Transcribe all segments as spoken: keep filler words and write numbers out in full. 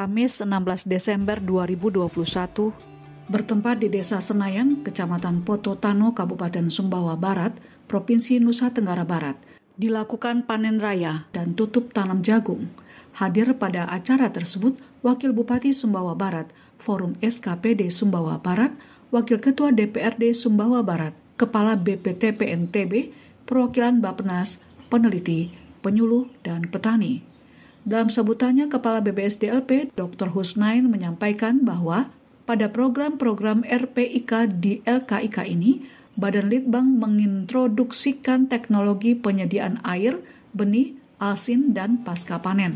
Kamis enam belas Desember dua ribu dua puluh satu, bertempat di Desa Senayan, Kecamatan Pototano, Kabupaten Sumbawa Barat, Provinsi Nusa Tenggara Barat, dilakukan panen raya dan tutup tanam jagung. Hadir pada acara tersebut Wakil Bupati Sumbawa Barat, Forum S K P D Sumbawa Barat, Wakil Ketua D P R D Sumbawa Barat, Kepala B P T P N T B, perwakilan Bappenas, peneliti, penyuluh, dan petani. Dalam sebutannya, Kepala B B S D L P, Doktor Husnain, menyampaikan bahwa pada program-program R P I K di L K I K ini, Badan Litbang mengintroduksikan teknologi penyediaan air, benih, alsin, dan pasca panen.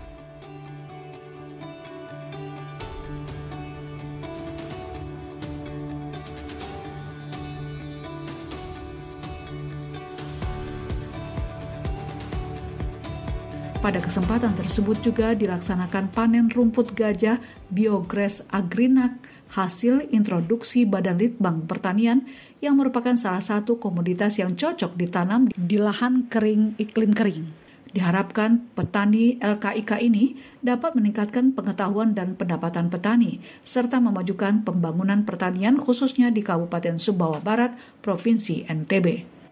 Pada kesempatan tersebut juga dilaksanakan panen rumput gajah Biograss Agrinak hasil introduksi Badan Litbang Pertanian yang merupakan salah satu komoditas yang cocok ditanam di lahan kering iklim kering. Diharapkan petani L K I K ini dapat meningkatkan pengetahuan dan pendapatan petani serta memajukan pembangunan pertanian khususnya di Kabupaten Sumbawa Barat, Provinsi N T B.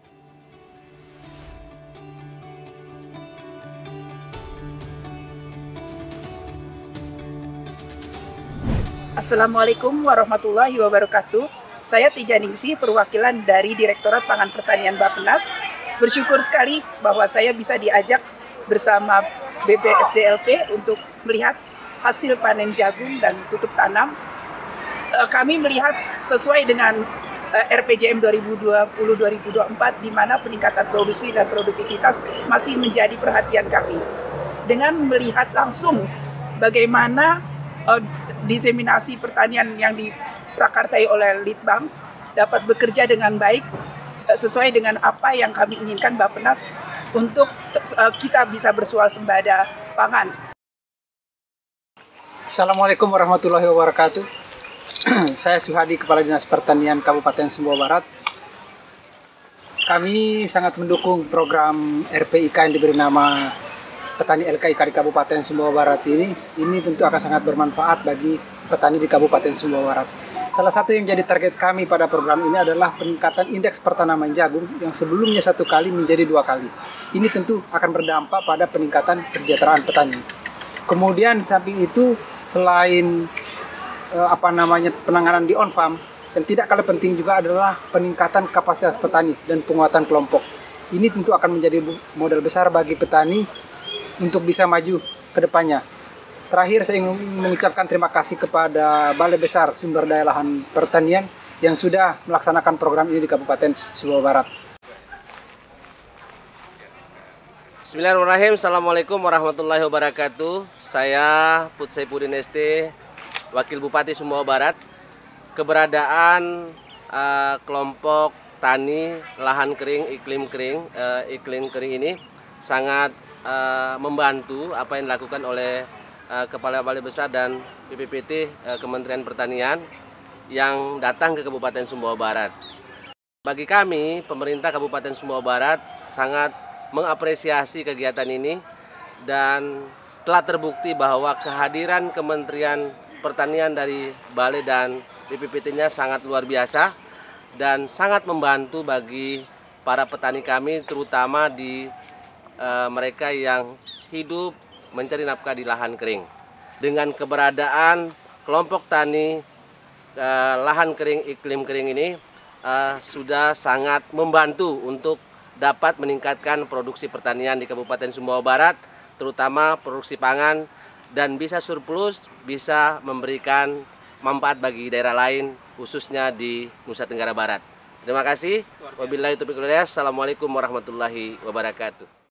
Assalamualaikum warahmatullahi wabarakatuh. Saya Tijaningsih, perwakilan dari Direktorat Pangan Pertanian Bappenas. Bersyukur sekali bahwa saya bisa diajak bersama B B S D L P untuk melihat hasil panen jagung dan tutup tanam. Kami melihat sesuai dengan R P J M dua ribu dua puluh sampai dua ribu dua puluh empat, di mana peningkatan produksi dan produktivitas masih menjadi perhatian kami. Dengan melihat langsung bagaimana uh, diseminasi pertanian yang diprakarsai oleh Litbang dapat bekerja dengan baik sesuai dengan apa yang kami inginkan Bappenas untuk uh, kita bisa bersuasembada pangan. Assalamualaikum warahmatullahi wabarakatuh. Saya Suhadi, Kepala Dinas Pertanian Kabupaten Sumbawa Barat. Kami sangat mendukung program R P I K yang diberi nama Petani L K I K di Kabupaten Sumbawa Barat ini. Ini tentu akan sangat bermanfaat bagi petani di Kabupaten Sumbawa Barat. Salah satu yang menjadi target kami pada program ini adalah peningkatan indeks pertanaman jagung yang sebelumnya satu kali menjadi dua kali. Ini tentu akan berdampak pada peningkatan kesejahteraan petani. Kemudian samping itu, selain eh, apa namanya penanganan di on farm, dan tidak kalah penting juga adalah peningkatan kapasitas petani dan penguatan kelompok. Ini tentu akan menjadi modal besar bagi petani untuk bisa maju ke depannya. Terakhir, saya ingin mengucapkan terima kasih kepada Balai Besar Sumber Daya Lahan Pertanian yang sudah melaksanakan program ini di Kabupaten Sumbawa Barat. Bismillahirrahmanirrahim. Assalamualaikum warahmatullahi wabarakatuh. Saya Put Saifuddin S T, Wakil Bupati Sumbawa Barat. Keberadaan uh, kelompok tani lahan kering, iklim kering, uh, iklim kering ini sangat uh, membantu apa yang dilakukan oleh uh, Kepala Balai Besar dan B P P T uh, Kementerian Pertanian yang datang ke Kabupaten Sumbawa Barat. Bagi kami, pemerintah Kabupaten Sumbawa Barat sangat mengapresiasi kegiatan ini dan telah terbukti bahwa kehadiran Kementerian Pertanian dari Balai dan B P P T-nya sangat luar biasa dan sangat membantu bagi para petani kami, terutama di e, mereka yang hidup mencari nafkah di lahan kering. Dengan keberadaan kelompok tani e, lahan kering, iklim kering ini e, sudah sangat membantu untuk dapat meningkatkan produksi pertanian di Kabupaten Sumbawa Barat, terutama produksi pangan, dan bisa surplus, bisa memberikan manfaat bagi daerah lain, khususnya di Nusa Tenggara Barat. Terima kasih. Wabillahi taufiq wal hidayah. Assalamualaikum warahmatullahi wabarakatuh.